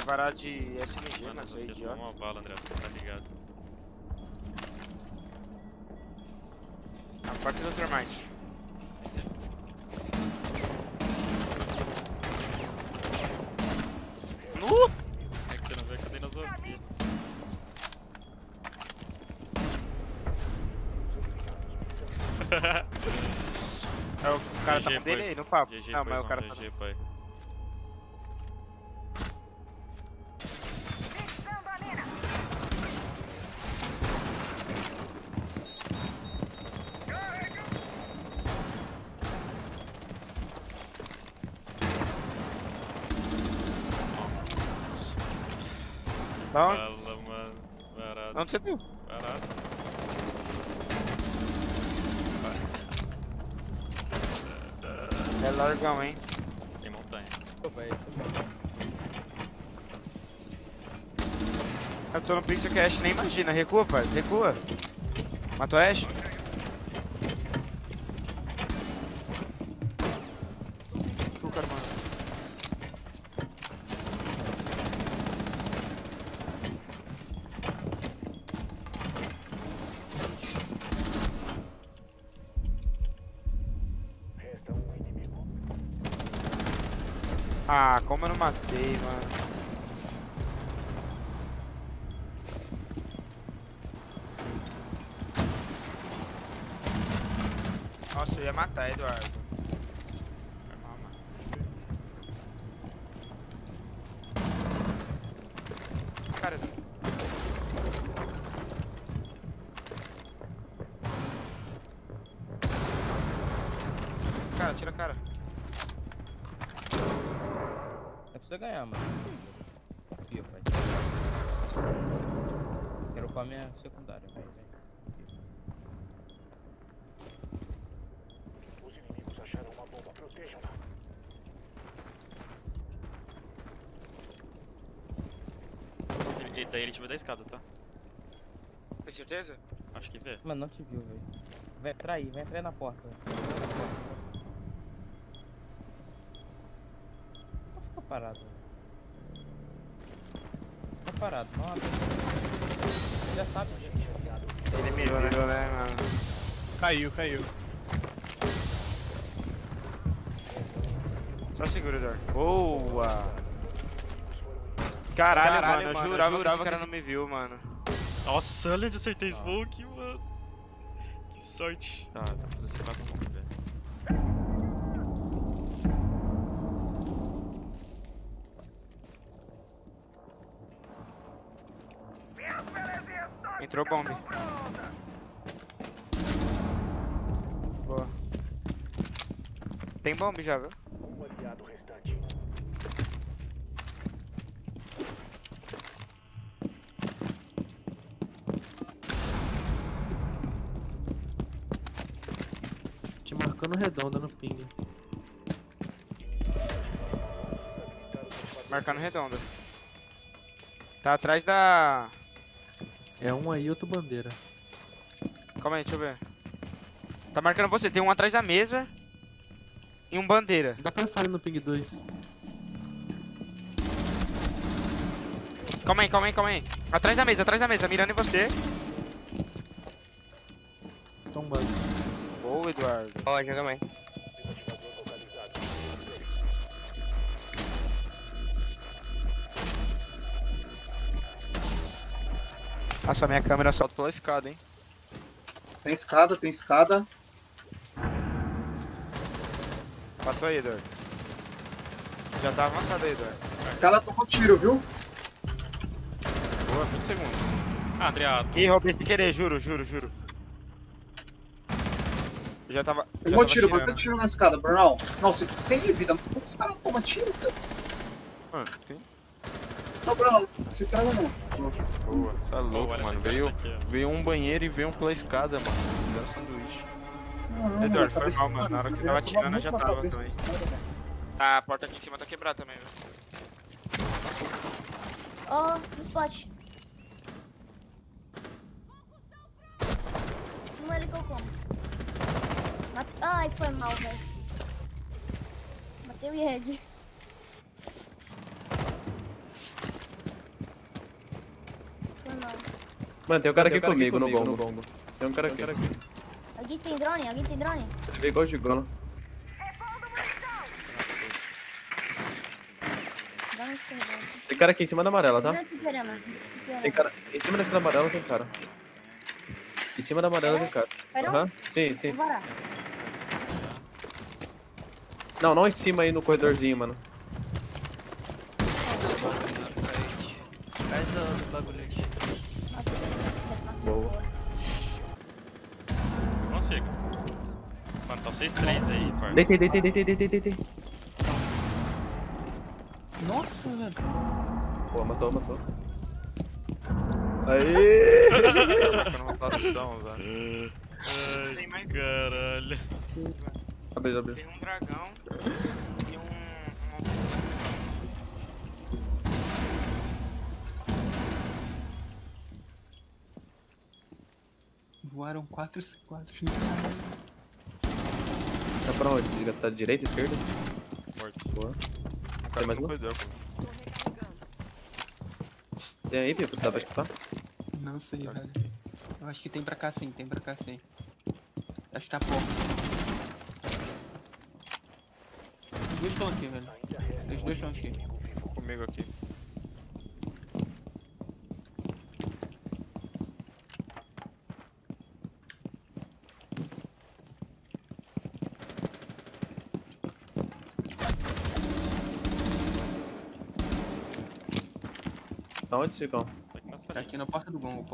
parar de SMG, Mano, mas eu é fiz idiota. uma bala, André, você tá ligado? A porta do Termite. É que você não vê que eu dei na Zofia. É, o cara tá GG, com dele pai. aí, no papo. GG, Não, mas o paizão, cara tá GG, pai. Da onde? Fala, mano. Barato. Onde você viu? Barato. É largão, hein? Tem montanha. Eu tô no pixel que a Ashe nem imagina. Recua, pai. Recua. Matou a Ashe? O que o cara manda? Ah, como eu não matei, mano. Nossa, eu ia matar, Eduardo. Foi mal, mano. Cara, tira a cara. É pra você ganhar, mano. Confia, pai. Quero upar minha secundária, vai. Os inimigos acharam uma bomba. Protejam-na. E daí ele te vê da escada, tá? Tem certeza? Acho que vê. Mano, não te viu, velho. Vai entrar aí na porta. Não fica parado. Fica parado, não abre. Já sabe, Ele mirou, né, mano? Caiu. Só segura, Eduardo. Boa! Caralho, mano, eu jurava que esse cara não me viu, mano. Nossa, olha onde acertei smoke, mano. Que sorte. Tá fazendo esse 4 bomb, velho. Entrou bomb. Boa. Tem bomb já, viu? Um aliado restante. Te marcando redonda no ping. Marcando redonda. Tá atrás da... É um aí, outro bandeira. Calma aí, deixa eu ver. Tá marcando você, tem um atrás da mesa e um bandeira. Dá pra falhar no ping 2. Calma aí. Atrás da mesa, mirando em você. Tombado. Boa, Eduardo. Ó, joga mais. Desativador localizado. Nossa, minha câmera solta pela escada, hein? Tem escada. Passou aí, Eduardo. Já tá avançado aí, Eduardo. A escada tomou tiro, viu? Boa, 20 segundos. Ah, André, Ih, roubei sem querer, juro. Eu já tava. Tomou tiro, tirando. bastante tiro na escada, Brunão. Nossa, sem vida, mas como esse cara toma tiro, cara? Mano, tem. Não, Brunão, esse cara não. Boa, tá louco, olha essa mano. cara, Veio, essa aqui, ó. veio um banheiro e veio um pela escada, mano. Deu sanduíche. Não, Eduardo, foi cabeça- mal, mano. Na hora que você tava eu ia atirando, tomar eu já muito na tava cabeça também. desse cara, velho. A porta aqui em cima tá quebrada também, velho. Ó, no spot. Não ele que eu como. Ai, foi mal, velho. Matei o Yeg. Mano, tem um cara aqui comigo no gongo. Tem um cara aqui. Alguém tem drone? Alguém tem drone? Ele veio igual o Gigolo. Dá um escorregão. Tem cara aqui em cima da amarela, tá? Tem Tem cara. Em cima da escada amarela tem cara. Em cima da amarela tem cara. Pera Aham, sim, sim. Vou varar. Não, não em cima aí no corredorzinho, mano. Atrás do bagulhete. Boa. Eu consigo. Mano, tá vocês três aí, parça. Deitei. Nossa, velho. Pô, matou. Aê! Marcando uma rotação, velho. Ai, caralho. Abre. Tem um dragão e um... Voaram 4 Tá pra onde? Você tá direita, esquerda? Morto. Boa. Um cara mais no um? corredor, pô. Tem aí, Pipo? Dá pra escutar? Não sei, velho. Eu acho que tem pra cá sim, Acho que tá pouco. Os dois estão aqui, velho. Os dois estão aqui. Comigo aqui. Tá onde, Cicão? Tá aqui na porta do gongo,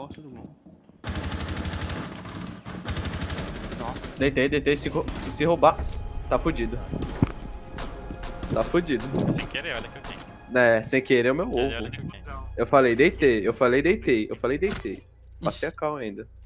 Nossa. Deitei. Se roubar, tá fudido. Sem querer, olha que eu tenho. É, sem querer é o meu Sem querer, ovo. olha que eu tenho. Eu falei deitei. Passei a cal ainda.